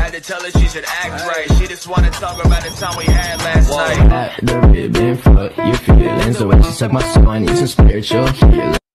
had to tell her she should act right. She just wanna talk about the time we had last night. At the ribbon, fuck your feelings. The way she suck my soul, I need some spiritual healing.